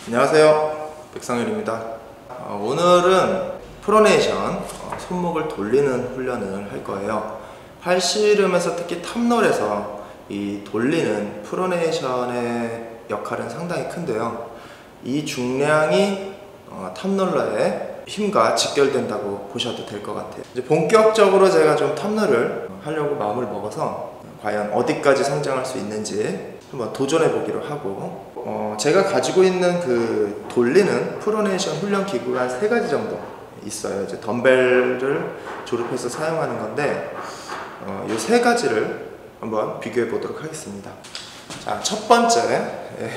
안녕하세요, 백상일입니다. 오늘은 프로네이션 손목을 돌리는 훈련을 할 거예요. 팔씨름에서 특히 탑롤에서 이 돌리는 프로네이션의 역할은 상당히 큰데요. 이 중량이 탑롤러의 힘과 직결된다고 보셔도 될 것 같아요. 이제 본격적으로 제가 좀 탑롤을 하려고 마음을 먹어서 과연 어디까지 성장할 수 있는지 한번 도전해 보기로 하고, 제가 가지고 있는 그 돌리는 프로네이션 훈련 기구가 한 3가지 정도 있어요. 이제 덤벨을 조립해서 사용하는 건데, 이 3가지를 한번 비교해 보도록 하겠습니다. 자, 첫 번째,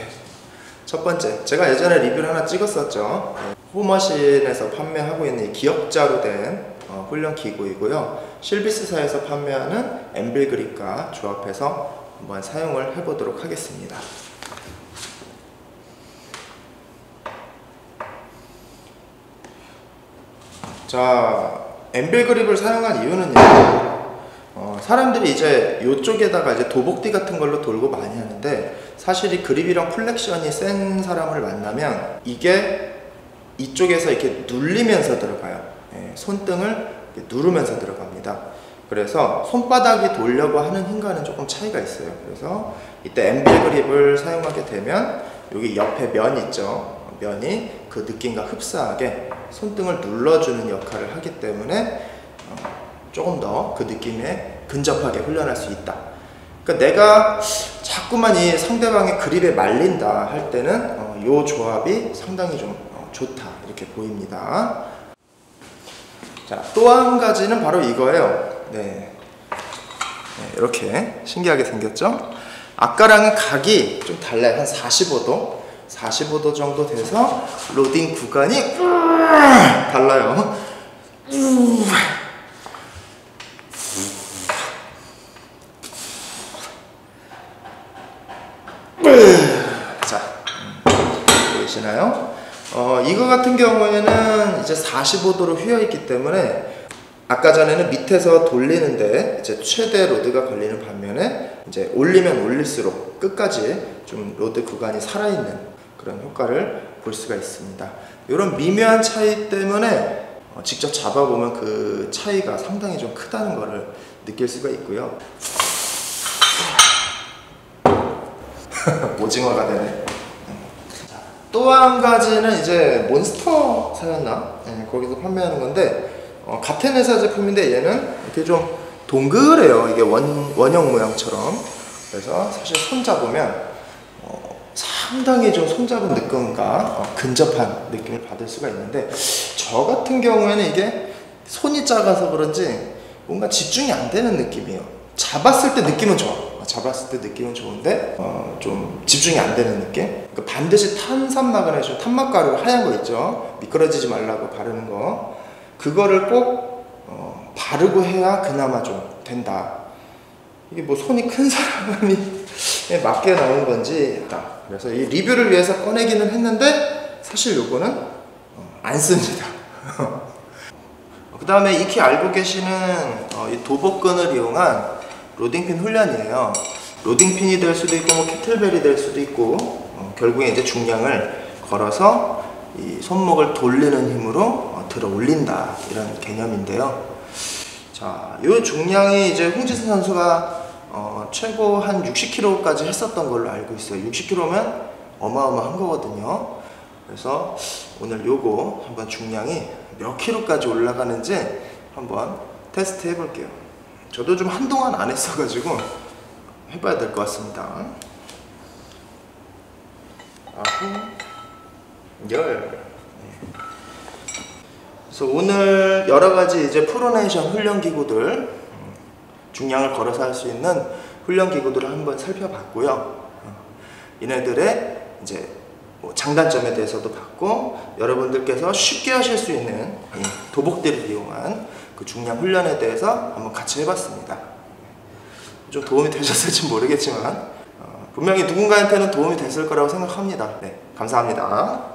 제가 예전에 리뷰를 하나 찍었었죠. 호머신에서 판매하고 있는 이 기역자로 된 훈련 기구이고요. 실비스사에서 판매하는 엠빌 그립과 조합해서 한번 사용을 해보도록 하겠습니다. 자, 엠빌 그립을 사용한 이유는요, 사람들이 이제 이쪽에다가 이제 도복띠 같은 걸로 돌고 많이 하는데, 사실 이 그립이랑 플렉션이 센 사람을 만나면 이게 이쪽에서 이렇게 눌리면서 들어가요. 손등을 이렇게 누르면서 들어갑니다. 그래서 손바닥이 돌려고 하는 힘과는 조금 차이가 있어요. 그래서 이때 엠빌 그립을 사용하게 되면 여기 옆에 면 있죠. 면이 그 느낌과 흡사하게 손등을 눌러주는 역할을 하기 때문에 조금 더 그 느낌에 근접하게 훈련할 수 있다. 그러니까 내가 자꾸만 이 상대방의 그립에 말린다 할 때는 이 조합이 상당히 좀 좋다 이렇게 보입니다. 자, 또 한 가지는 바로 이거예요. 이렇게 신기하게 생겼죠? 아까랑은 각이 좀 달라요. 한 45도 정도 돼서 로딩 구간이 달라요. 자, 보이시나요? 이거 같은 경우에는 이제 45도로 휘어 있기 때문에 아까 전에는 밑에서 돌리는데 이제 최대 로드가 걸리는 반면에 이제 올리면 올릴수록 끝까지 좀 로드 구간이 살아있는 그런 효과를 볼 수가 있습니다. 이런 미묘한 차이 때문에 직접 잡아보면 그 차이가 상당히 좀 크다는 것을 느낄 수가 있고요. 오징어가 되네. 또 한 가지는 이제 몬스터사였나? 거기서 판매하는 건데, 같은 회사 제품인데 얘는 이렇게 좀 동그래요. 이게 원형 모양처럼. 그래서 사실 손 잡으면 상당히 좀 손잡은 느낌과 근접한 느낌을 받을 수가 있는데, 저 같은 경우에는 이게 손이 작아서 그런지 뭔가 집중이 안 되는 느낌이에요. 잡았을 때 느낌은 좋아. 잡았을 때 느낌은 좋은데 좀 집중이 안 되는 느낌? 그러니까 반드시 탄산 마그네슘, 탄막가루 하얀 거 있죠? 미끄러지지 말라고 바르는 거, 그거를 꼭 바르고 해야 그나마 좀 된다. 이게 뭐 손이 큰 사람이 맞게 나온 건지, 그래서 이 리뷰를 위해서 꺼내기는 했는데 사실 요거는 안 씁니다. 그 다음에 익히 알고 계시는 이 도복근을 이용한 로딩핀 훈련이에요. 로딩핀이 될 수도 있고 뭐 캐틀벨이 될 수도 있고, 결국에 이제 중량을 걸어서 이 손목을 돌리는 힘으로 들어 올린다, 이런 개념인데요. 자, 이 중량이 이제 홍지선 선수가 최고 한 60kg까지 했었던 걸로 알고 있어요. 60kg면 어마어마한 거거든요. 그래서 오늘 요거 한번 중량이 몇 킬로까지 올라가는지 한번 테스트 해볼게요. 저도 좀 한동안 안 했어가지고 해봐야 될 것 같습니다. 9, 10. 그래서 오늘 여러가지 이제 프로네이션 훈련 기구들, 중량을 걸어서 할 수 있는 훈련 기구들을 한번 살펴봤고요. 얘네들의 이제 장단점에 대해서도 봤고, 여러분들께서 쉽게 하실 수 있는 도복대를 이용한 그 중량 훈련에 대해서 한번 같이 해봤습니다. 좀 도움이 되셨을지 모르겠지만 분명히 누군가한테는 도움이 됐을 거라고 생각합니다. 감사합니다.